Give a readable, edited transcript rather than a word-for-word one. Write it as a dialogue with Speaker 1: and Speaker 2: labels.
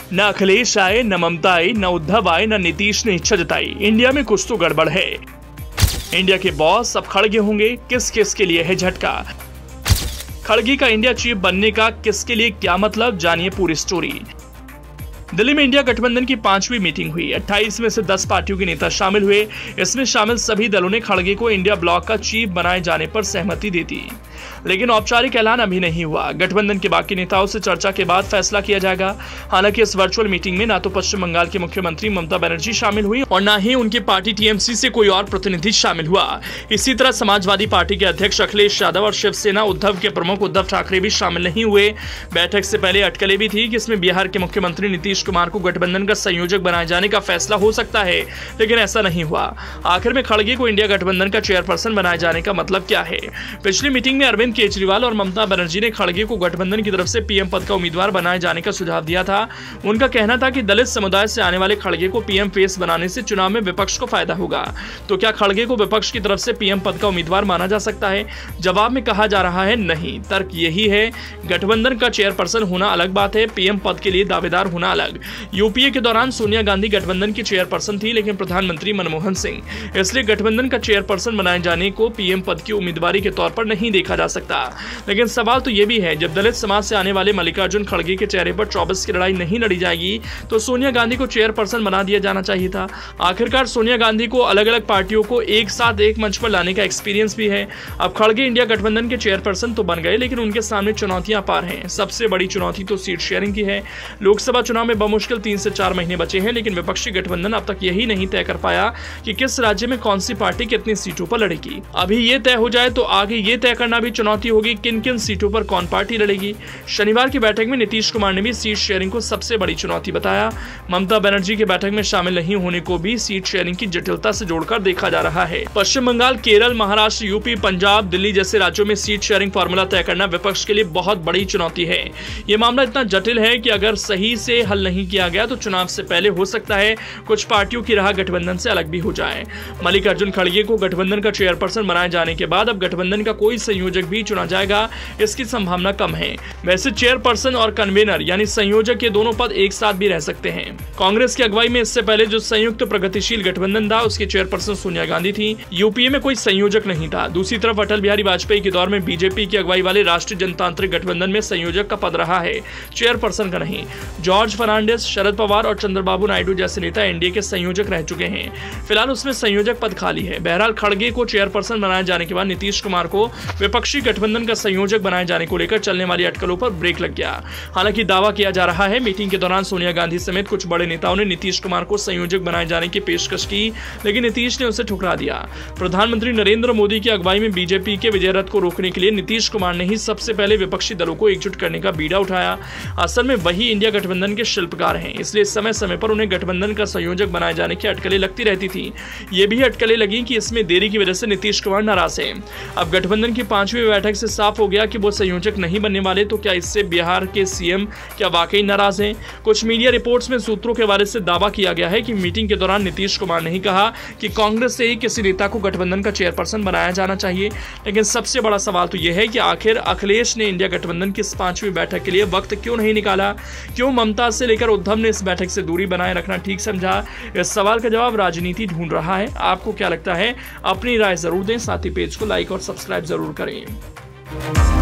Speaker 1: न अखिलेश आए, न ममता आई, न उद्धव आए, न नीतीश ने इच्छा जताई। इंडिया में कुछ तो गड़बड़ है। इंडिया के बॉस अब खड़गे होंगे। किस किस के लिए है झटका? खड़गे का इंडिया चीफ बनने का किसके लिए क्या मतलब, जानिए पूरी स्टोरी। दिल्ली में इंडिया गठबंधन की 5वीं मीटिंग हुई। 28 में से 10 पार्टियों के नेता शामिल हुए। इसमें शामिल सभी दलों ने खड़गे को इंडिया ब्लॉक का चीफ बनाए जाने पर सहमति दी थी, लेकिन औपचारिक ऐलान अभी नहीं हुआ। गठबंधन के बाकी नेताओं से चर्चा के बाद फैसला किया जाएगा। हालांकि इस वर्चुअल मीटिंग में ना तो पश्चिम बंगाल की मुख्यमंत्री ममता बनर्जी शामिल हुई और न ही उनकी पार्टी टीएमसी से कोई और प्रतिनिधि शामिल हुआ। इसी तरह समाजवादी पार्टी के अध्यक्ष अखिलेश यादव और शिवसेना उद्धव के प्रमुख उद्धव ठाकरे भी शामिल नहीं हुए। बैठक से पहले अटकलें भी थी कि इसमें बिहार के मुख्यमंत्री नीतीश कुमार को गठबंधन का संयोजक बनाए जाने का फैसला हो सकता है, लेकिन ऐसा नहीं हुआ। आखिर में खड़गे को इंडिया गठबंधन का चेयरपर्सन बनाए जाने का मतलब क्या है? पिछली मीटिंग में अरविंद केजरीवाल और ममता बनर्जी ने खड़गे को गठबंधन की तरफ से पीएम पद का उम्मीदवार बनाए जाने का सुझाव दिया था। उनका कहना था कि दलित समुदाय से आने वाले खड़गे को पीएम फेस बनाने से चुनाव में विपक्ष को फायदा होगा। तो क्या खड़गे को विपक्ष की तरफ से पीएम पद का उम्मीदवार माना जा सकता है? जवाब में कहा जा रहा है नहीं। तर्क यही है, गठबंधन का चेयरपर्सन होना अलग बात है, पीएम पद के लिए दावेदार होना अलग। यूपीए के दौरान सोनिया गांधी गठबंधन की चेयरपर्सन थी, लेकिन प्रधानमंत्री मनमोहन सिंह, इसलिए गठबंधन का चेयरपर्सन बनाए जाने को पीएम पद की उम्मीदवारी के तौर पर नहीं देखा जा सकता। लेकिन सवाल तो यह भी है, जब दलित समाज से आने वाले मल्लिकार्जुन खड़गे के चेहरे पर 24 की लड़ाई नहीं लड़ी जाएगी तो सोनिया गांधी को चेयरपर्सन बना दिया जाना चाहिए था। आखिरकार सोनिया गांधी को अलग अलग पार्टियों को एक साथ एक मंच पर लाने का एक्सपीरियंस भी है। अब खड़गे इंडिया गठबंधन के चेयरपर्सन तो बन गए, लेकिन उनके सामने चुनौतियां अपार हैं। सबसे बड़ी चुनौती तो सीट शेयरिंग की है। लोकसभा चुनाव में बमुश्किल 3 से 4 महीने बचे हैं, लेकिन विपक्षी गठबंधन अब तक यही नहीं तय कर पाया कि किस राज्य में कौन सी पार्टी कितनी सीटों पर लड़ेगी। अभी ये तय हो जाए तो आगे ये तय करना भी चुनौती होगी किन किन सीटों पर कौन पार्टी लड़ेगी। शनिवार की बैठक में नीतीश कुमार ने भी सीट शेयरिंग को सबसे बड़ी चुनौती बताया। ममता बनर्जी की बैठक में शामिल नहीं होने को भी सीट शेयरिंग की जटिलता से जोड़कर देखा जा रहा है। पश्चिम बंगाल, केरल, महाराष्ट्र, यूपी, पंजाब, दिल्ली जैसे राज्यों में सीट शेयरिंग फॉर्मूला तय करना विपक्ष के लिए बहुत बड़ी चुनौती है। ये मामला इतना जटिल है कि अगर सही से हल नहीं किया गया तो चुनाव से पहले हो सकता है कुछ पार्टियों की राह गठबंधन से अलग भी हो जाए। मल्लिकार्जुन खड़गे को गठबंधन का चेयरपर्सन बनाए जाने के बाद अब गठबंधन का कोई संयोजक भी चुना जाएगा, इसकी संभावना कम है। वैसे चेयरपर्सन और कन्वेनर यानी संयोजक ये दोनों पद एक साथ भी रह सकते हैं। कांग्रेस की अगुवाई में इससे पहले जो संयुक्त प्रगतिशील गठबंधन था उसकी चेयरपर्सन सोनिया गांधी थी। यूपीए में कोई संयोजक नहीं था। दूसरी तरफ अटल बिहारी वाजपेयी के दौर में बीजेपी की अगुवाई वाले राष्ट्रीय जनतांत्रिक गठबंधन में संयोजक का पद रहा है, चेयरपर्सन का नहीं। जॉर्ज फर्नांडिस, शरद पवार और चंद्रबाबू नायडू जैसे नेता एनडीए के संयोजक रह चुके हैं। फिलहाल उसमें संयोजक पद खाली है। बहरहाल खड़गे को चेयरपर्सन बनाए जाने के बाद नीतीश कुमार को विपक्षी गठबंधन का संयोजक बनाए जाने को लेकर चलने वाली अटकलों पर ब्रेक लग गया। हालांकि दावा किया जा रहा है मीटिंग के दौरान सोनिया गांधी समेत कुछ बड़े नेताओं ने नीतीश कुमार को संयोजक बनाए जाने की पेशकश की, लेकिन नीतीश ने उसे ठुकरा दिया। प्रधानमंत्री नरेंद्र मोदी की अगुवाई में बीजेपी के विजय रथ को रोकने के लिए नीतीश कुमार ने ही सबसे पहले विपक्षी दलों को एकजुट करने का बीड़ा उठाया। असल में वही इंडिया गठबंधन के शिल्पकार हैं, इसलिए समय समय पर उन्हें गठबंधन का संयोजक बनाए जाने की अटकलें लगती रहती थी। ये भी अटकलें लगी कि इसमें देरी की वजह से नीतीश कुमार नाराज हैं। अब गठबंधन की 5वीं बैठक से साफ हो गया कि वो संयोजक नहीं बनने वाले। तो क्या इससे बिहार के सीएम क्या वाकई नाराज हैं? कुछ मीडिया रिपोर्ट्स में सूत्रों के हवाले से दावा किया गया है कि मीटिंग के दौरान नीतीश कुमार ने ही कहा कि कांग्रेस से ही किसी नेता को गठबंधन का चेयरपर्सन बनाया जाना चाहिए। लेकिन सबसे बड़ा सवाल तो यह है कि आखिर अखिलेश ने इंडिया गठबंधन की इस 5वीं बैठक के लिए वक्त क्यों नहीं निकाला? क्यों ममता से लेकर उद्धव ने इस बैठक से दूरी बनाए रखना ठीक समझा? इस सवाल का जवाब राजनीति ढूंढ रहा है। आपको क्या लगता है? अपनी राय जरूर दें। साथ ही पेज को लाइक और सब्सक्राइब जरूर करें।